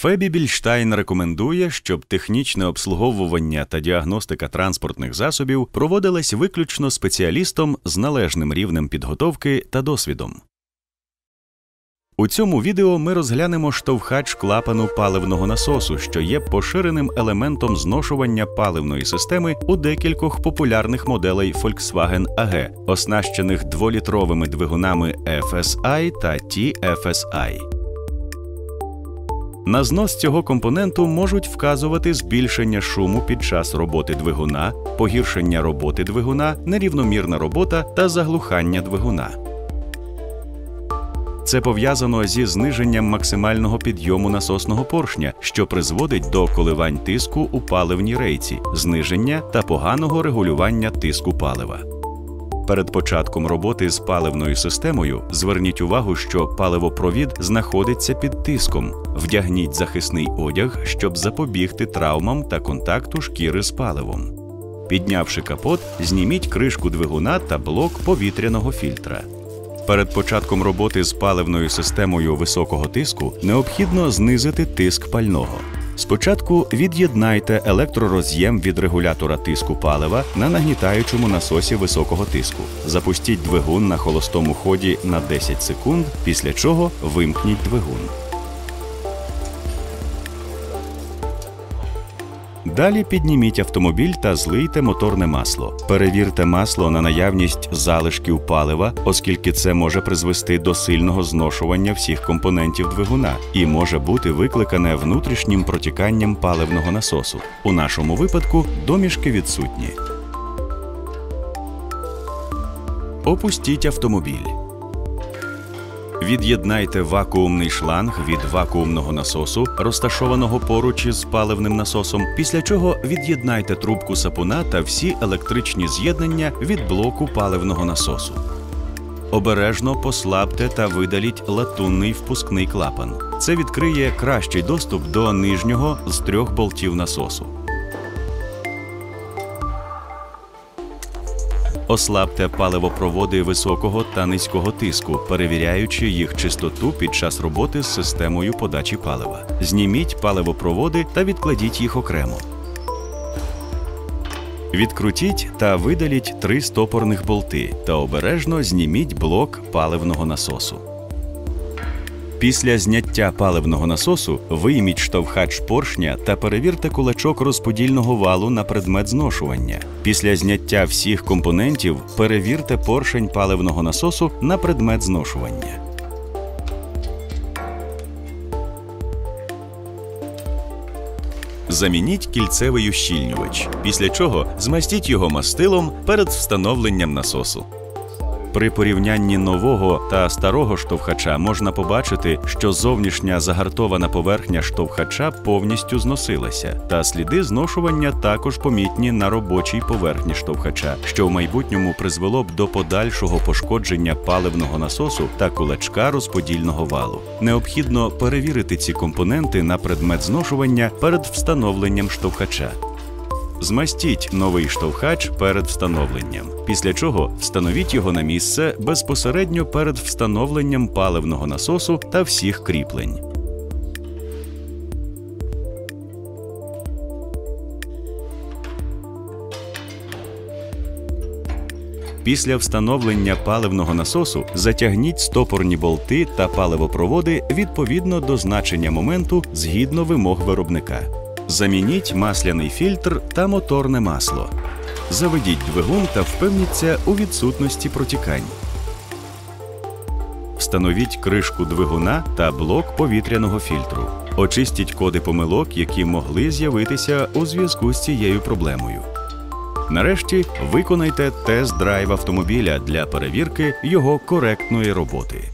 Фебі Більштайн рекомендує, щоб технічне обслуговування та діагностика транспортних засобів проводилась виключно спеціалістом з належним рівнем підготовки та досвідом. У цьому відео ми розглянемо штовхач клапану паливного насосу, що є поширеним елементом зношування паливної системи у декількох популярних моделей Volkswagen AG, оснащених 2-літровими двигунами FSI та TFSI. На знос цього компоненту можуть вказувати збільшення шуму під час роботи двигуна, погіршення роботи двигуна, нерівномірна робота та заглухання двигуна. Це пов'язано зі зниженням максимального підйому насосного поршня, що призводить до коливань тиску у паливній рейці, зниження та поганого регулювання тиску палива. Перед початком роботи з паливною системою зверніть увагу, що паливопровід знаходиться під тиском. Вдягніть захисний одяг, щоб запобігти травмам та контакту шкіри з паливом. Піднявши капот, зніміть кришку двигуна та блок повітряного фільтра. Перед початком роботи з паливною системою високого тиску необхідно знизити тиск пального. Спочатку від'єднайте електророз'єм від регулятора тиску палива на нагнітаючому насосі високого тиску. Запустіть двигун на холостому ході на 10 секунд, після чого вимкніть двигун. Далі підніміть автомобіль та злийте моторне масло. Перевірте масло на наявність залишків палива, оскільки це може призвести до сильного зношування всіх компонентів двигуна і може бути викликане внутрішнім протіканням паливного насосу. У нашому випадку домішки відсутні. Опустіть автомобіль. Від'єднайте вакуумний шланг від вакуумного насосу, розташованого поруч із паливним насосом, після чого від'єднайте трубку сапуна та всі електричні з'єднання від блоку паливного насосу. Обережно послабте та видаліть латунний впускний клапан. Це відкриє кращий доступ до нижнього з 3 болтів насосу. Ослабте паливопроводи високого та низького тиску, перевіряючи їх чистоту під час роботи з системою подачі палива. Зніміть паливопроводи та відкладіть їх окремо. Відкрутіть та видаліть 3 стопорних болти та обережно зніміть блок паливного насосу. Після зняття паливного насосу вийміть штовхач поршня та перевірте кулачок розподільного валу на предмет зношування. Після зняття всіх компонентів перевірте поршень паливного насосу на предмет зношування. Замініть кільцевий ущільнювач, після чого змастіть його мастилом перед встановленням насосу. При порівнянні нового та старого штовхача можна побачити, що зовнішня загартована поверхня штовхача повністю зносилася, та сліди зношування також помітні на робочій поверхні штовхача, що в майбутньому призвело б до подальшого пошкодження паливного насосу та кулачка розподільного валу. Необхідно перевірити ці компоненти на предмет зношування перед встановленням штовхача. Змастіть новий штовхач перед встановленням, після чого встановіть його на місце безпосередньо перед встановленням паливного насосу та всіх кріплень. Після встановлення паливного насосу затягніть стопорні болти та паливопроводи відповідно до значення моменту згідно вимог виробника. Замініть масляний фільтр та моторне масло. Заведіть двигун та впевніться у відсутності протікань. Встановіть кришку двигуна та блок повітряного фільтру. Очистіть коди помилок, які могли з'явитися у зв'язку з цією проблемою. Нарешті виконайте тест-драйв автомобіля для перевірки його коректної роботи.